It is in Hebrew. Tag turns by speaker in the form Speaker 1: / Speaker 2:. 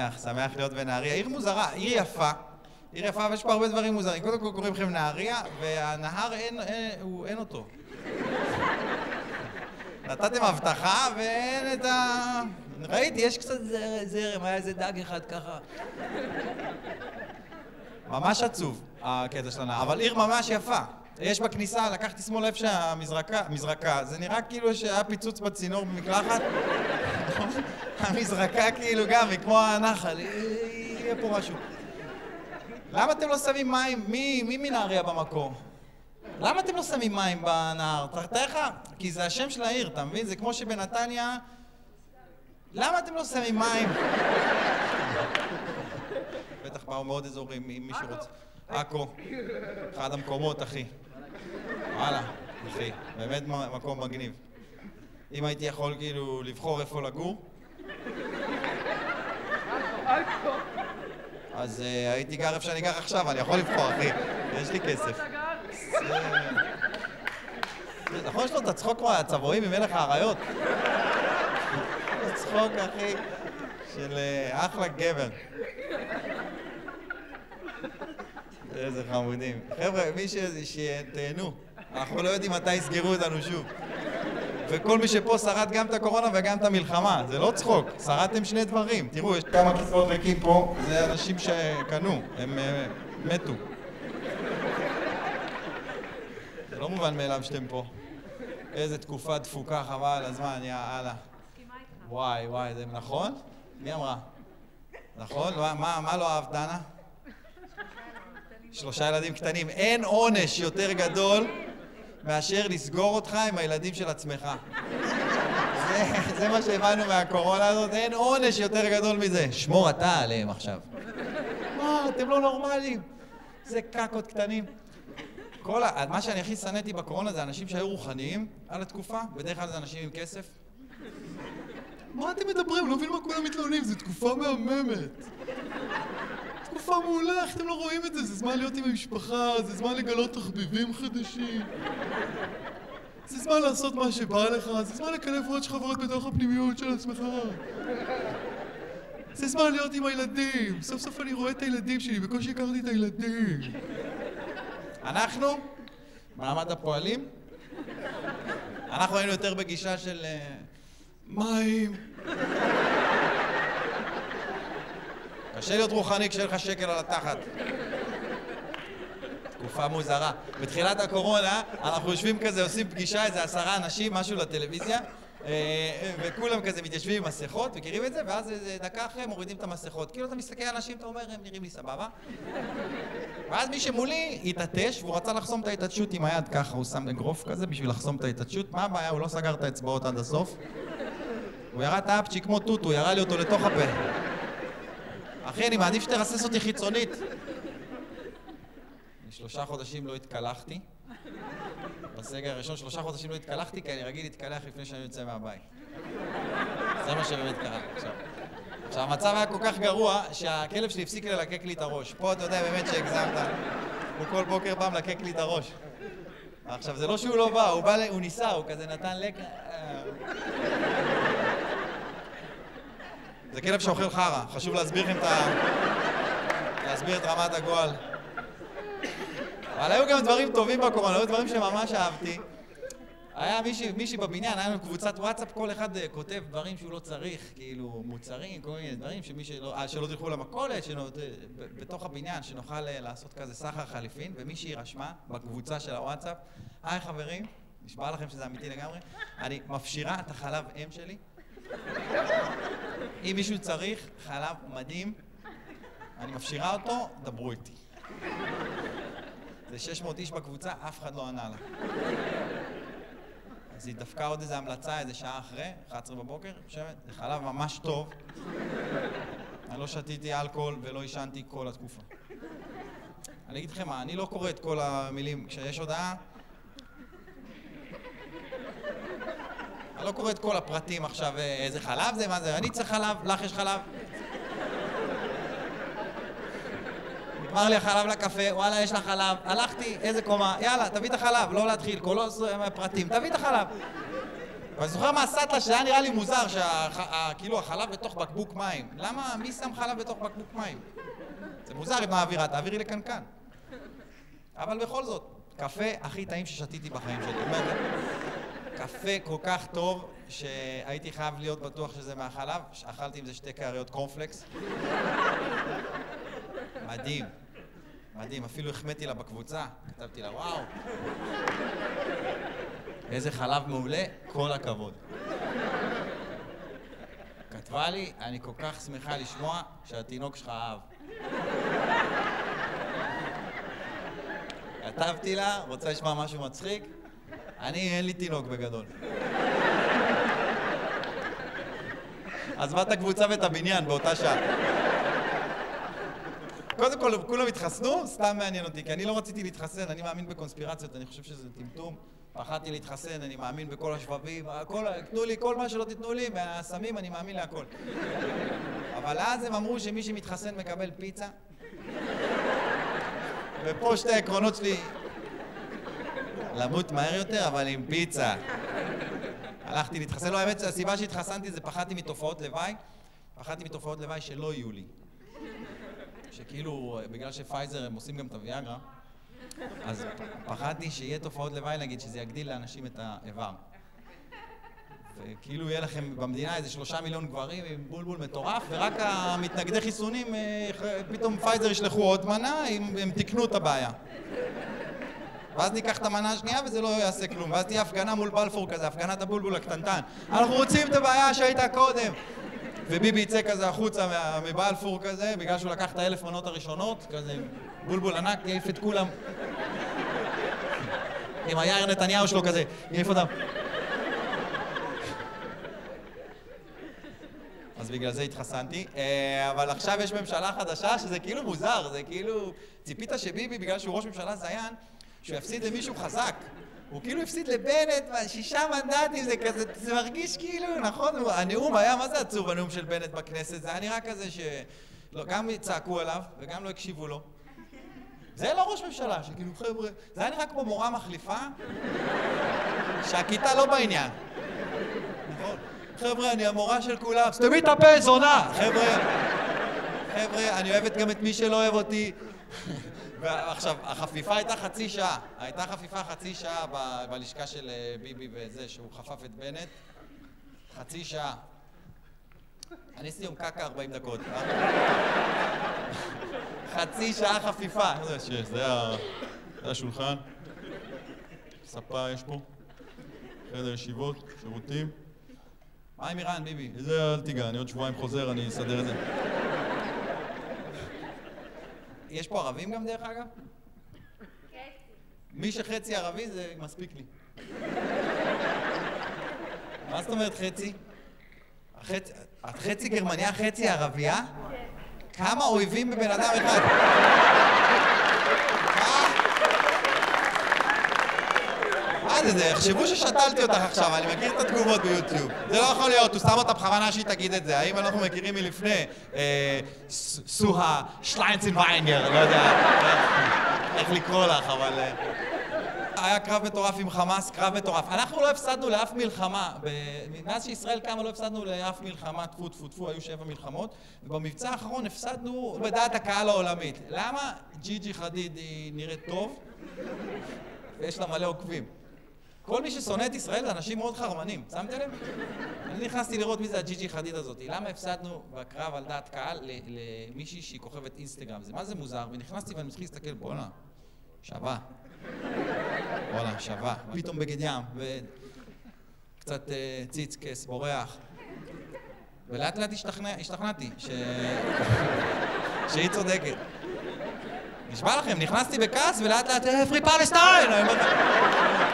Speaker 1: שמח להיות בנהריה. עיר מוזרה, עיר יפה. עיר יפה, ויש פה הרבה דברים מוזרים. קודם כל קוראים לכם נהריה, והנהר אין אותו. נתתם הבטחה ואין את ה... ראיתי, יש קצת זרם, היה איזה דג אחד ככה. ממש עצוב, הקטע של הנהר, אבל עיר ממש יפה. יש בכניסה, לקחתי שמאל איפה שהמזרקה, זה נראה כאילו שהיה פיצוץ בצינור במקלחת. המזרקה כאילו גם, היא כמו הנחל, יהיה פה משהו. למה אתם לא שמים מים? מי מנהריה במקור? למה אתם לא שמים מים בנהר? תראה לך? כי זה השם של העיר, אתה מבין? זה כמו שבנתניה... למה אתם לא שמים מים? בטח באו מאוד אזורים, אם מישהו רוצה. עכו. אחד המקומות, אחי. וואלה, אחי. באמת מקום מגניב. אם הייתי יכול כאילו לבחור איפה לגור, אז הייתי גר איפה שאני גר עכשיו, אני יכול לבחור, אחי. יש לי כסף. נכון יש לו את הצחוק כמו הצבועים ממלך האריות? הצחוק, אחי, של אחלה גבר. איזה חמודים. חבר'ה, מי שתהנו. אנחנו לא יודעים מתי יסגרו אותנו שוב. וכל מי שפה שרד גם את הקורונה וגם את המלחמה. זה לא צחוק, שרדתם שני דברים. תראו, יש כמה כיסאות ריקים פה, זה אנשים שקנו, הם מתו. זה לא מובן מאליו שאתם פה. איזה תקופה דפוקה, חבל על הזמן, יאללה. וואי, וואי, זה נכון? מי אמרה? נכון? מה לא אהבת, דנה? 3 ילדים קטנים. אין עונש יותר גדול מאשר לסגור אותך עם הילדים של עצמך. זה מה שהבנו מהקורונה הזאת, אין עונש יותר גדול מזה. שמור אתה עליהם עכשיו. מה, אתם לא נורמליים. זה קקות קטנים. מה שאני הכי שנאתי בקורונה זה אנשים שהיו רוחניים על התקופה, בדרך כלל זה אנשים עם כסף. מה אתם מדברים? לא מבין מה כולם מתלוננים, זו תקופה מהממת. תקופה מעולה, איך אתם לא רואים את זה? זה זמן להיות עם המשפחה, זה זמן לגלות תחביבים חדשים. זה זמן לעשות מה שבא לך, זה זמן לקלף עוד שחברות בתוך הפנימיות של עצמך. זה זמן להיות עם הילדים, סוף סוף אני רואה את הילדים שלי, בקושי הכרתי את הילדים. אנחנו, מעמד הפועלים, אנחנו היינו יותר בגישה של מים. קשה להיות רוחני כשיהיה לך שקל על התחת. תקופה מוזרה. בתחילת הקורונה אנחנו יושבים כזה, עושים פגישה, איזה 10 אנשים, משהו לטלוויזיה, וכולם כזה מתיישבים עם מסכות, מכירים את זה? ואז איזה דקה אחרי מורידים את המסכות. כאילו אתה מסתכל על אנשים, אתה אומר, הם נראים לי סבבה. ואז מי שמולי התעטש, והוא רצה לחסום את ההתעטשות עם היד ככה, הוא שם אגרוף כזה בשביל לחסום את ההתעטשות. מה הבעיה? הוא לא סגר את האצבעות עד הסוף. הוא ירה את האפצ'י כמו טוטו, הוא ירה לי אותו לתוך הפה. אחי, אני מעדיף שתרסס אותי חיצונית. 3 חודשים לא התקלחתי. בסגר הראשון 3 חודשים לא התקלחתי, כי אני רגיל להתקלח לפני שאני יוצא מהבית. זה מה שבאמת קרה עכשיו. עכשיו, המצב היה כל כך גרוע שהכלב שלי הפסיק ללקק לי את הראש. פה אתה יודע באמת שהגזמת. הוא כל בוקר בא מלקק לי את הראש. עכשיו, זה לא שהוא לא בא, הוא ניסה, הוא כזה נתן לקק. זה כלב שאוכל חרה, חשוב להסביר לכם להסביר את רמת הגועל. אבל היו גם דברים טובים בקורונה, היו דברים שממש אהבתי. היה מישהי בבניין, היה לנו קבוצת וואטסאפ, כל אחד כותב דברים שהוא לא צריך, כאילו מוצרים, כל מיני דברים שלא תלכו למכולת, בתוך הבניין, שנוכל לעשות כזה סחר חליפין, ומישהי רשמה בקבוצה של הוואטסאפ, היי חברים, נשבע לכם שזה אמיתי לגמרי, אני מפשירה את החלב אם שלי. אם מישהו צריך חלב מדהים, אני מפשירה אותו, דברו איתי. זה 600 איש בקבוצה, אף אחד לא ענה לה. אז היא דפקה עוד איזו המלצה, איזה שעה אחרי, 11 בבוקר, חושבת, זה חלב ממש טוב. אני לא שתיתי אלכוהול ולא ישנתי כל התקופה. אני אגיד לכם מה, אני לא קורא את כל המילים, כשיש הודעה, אני לא קורא את כל הפרטים עכשיו, איזה חלב זה, מה זה, אני צריך חלב, לך יש חלב. אמר לי החלב לקפה, וואלה יש לך חלב, הלכתי, איזה קומה, יאללה, תביא את החלב, לא להתחיל, כל פרטים, תביא את החלב. ואני זוכר מהסטלה שזה היה נראה לי מוזר, כאילו החלב בתוך בקבוק מים. למה? מי שם חלב בתוך בקבוק מים? זה מוזר עם האווירה, תעבירי לקנקן. אבל בכל זאת, קפה הכי טעים ששתיתי בחיים שלי. קפה כל כך טוב, שהייתי חייב להיות בטוח שזה מהחלב. אכלתי עם זה 2 קעריות קורנפלקס. מדהים. מדהים, אפילו החמאתי לה בקבוצה. כתבתי לה, וואו. איזה חלב מעולה, כל הכבוד. כתבה לי, אני כל כך שמחה לשמוע שהתינוק שלך אהב. כתבתי לה, רוצה לשמוע משהו מצחיק? אין לי תינוק בגדול. עזבה את הקבוצה ואת הבניין באותה שעה. קודם כל, כולם התחסנו, סתם מעניין אותי, כי אני לא רציתי להתחסן, אני מאמין בקונספירציות, אני חושב שזה טמטום. פחדתי להתחסן, אני מאמין בכל השבבים, תנו לי כל מה שלא תתנו לי, מהסמים אני מאמין להכל. אבל אז הם אמרו שמי שמתחסן מקבל פיצה. ופה 2 העקרונות שלי, למות מהר יותר, אבל עם פיצה. הלכתי להתחסן, לא, האמת, הסיבה שהתחסנתי זה פחדתי מתופעות לוואי. פחדתי מתופעות לוואי שלא יהיו לי. שכאילו, בגלל שפייזר הם עושים גם את הוויאגרה, אז פחדתי שיהיה תופעות לוואי, נגיד, שזה יגדיל לאנשים את האיבר. וכאילו יהיה לכם במדינה איזה 3 מיליון גברים עם בולבול מטורף, ורק המתנגדי חיסונים, פתאום פייזר ישלחו עוד מנה, הם תקנו את הבעיה. ואז ניקח את המנה השנייה וזה לא יעשה כלום, ואז תהיה הפגנה מול בלפור כזה, הפגנת הבולבול הקטנטן. אנחנו רוצים את הבעיה שהייתה קודם. וביבי יצא כזה החוצה מבלפור כזה, בגלל שהוא לקח את 1,000 מנות הראשונות, כזה בולבול ענק, יעיף את כולם. עם היאיר נתניהו שלו כזה, יעיף אותם. אז בגלל זה התחסנתי, אבל עכשיו יש ממשלה חדשה שזה כאילו מוזר, זה כאילו... ציפית שביבי, בגלל שהוא ראש ממשלה זיין, שהוא יפסיד למישהו חזק. הוא כאילו הפסיד לבנט, 6 מנדטים, זה כזה, זה מרגיש כאילו, נכון? הנאום היה, מה זה עצוב הנאום של בנט בכנסת? זה היה נראה כזה שגם צעקו עליו וגם לא הקשיבו לו. זה לא ראש ממשלה, שכאילו חבר'ה, זה היה נראה כמו מורה מחליפה, שהכיתה לא בעניין. נכון? חבר'ה, אני המורה של כולם, סתמי את הפה, זונה! חבר'ה, אני אוהבת גם את מי שלא אוהב אותי. ועכשיו, החפיפה הייתה 0.5 שעה. הייתה חפיפה 0.5 שעה בלשכה של ביבי וזה, שהוא חפף את בנט. 0.5 שעה. אני עשיתי יום קקה 40 דקות. 0.5 שעה חפיפה. זה השולחן. ספה יש פה. חדר ישיבות, שירותים. מה עם איראן, ביבי? זה אל תיגע, אני עוד שבועיים חוזר, אני אסדר את זה. יש פה ערבים גם דרך אגב? חצי. מי שחצי ערבי זה מספיק לי. מה זאת אומרת חצי? את חצי גרמניה, חצי ערבייה? כן. כמה אויבים בבן אדם אחד? מה זה? יחשבו ששתלתי אותך עכשיו, אני מכיר את התגובות ביוטיוב. זה לא יכול להיות, הוא שם אותה בכוונה שהיא תגיד את זה. האם אנחנו מכירים מלפני? סוהה שליינצנוויינגר, לא יודע איך לקרוא לך, אבל... היה קרב מטורף עם חמאס, קרב מטורף. אנחנו לא הפסדנו לאף מלחמה. מאז שישראל קמה לא הפסדנו לאף מלחמה, טפו טפו טפו, היו 7 מלחמות. ובמבצע האחרון הפסדנו בדעת הקהל העולמית. למה? ג'יג'י חדיד היא נראית טוב, ויש לה מלא עוקבים. כל מי ששונא את ישראל זה אנשים מאוד חרמנים, שמתם לב? אני נכנסתי לראות מי זה הג'יג'י חדיד הזאת. למה הפסדנו בקרב על דעת קהל למישהי שהיא כוכבת אינסטגרם? זה מה זה מוזר? ונכנסתי ואני מתחיל להסתכל, בוא'נה, שווה. וואלה, שווה. פתאום בגד ים, וקצת ציץ, כס, בורח. ולאט לאט השתכנעתי שהיא צודקת. נשבע לכם, נכנסתי בכעס ולאט לאט, פרי פלסטיין!